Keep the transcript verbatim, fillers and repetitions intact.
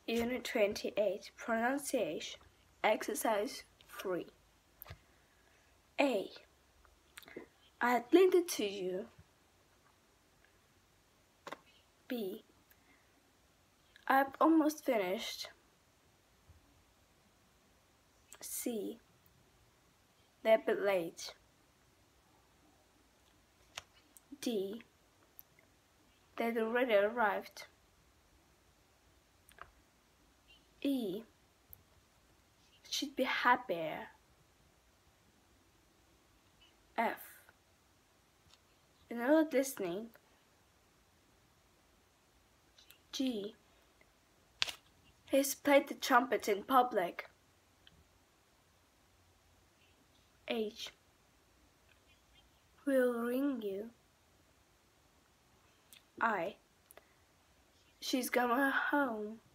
Unit twenty-eight, Pronunciation, Exercise three. A. I had linked it to you. B. I've almost finished. C. They're a bit late. D. They'd already arrived. E. She'd be happier. F. You're not listening. G. He's played the trumpet in public. H. We'll ring you. I. She's going home.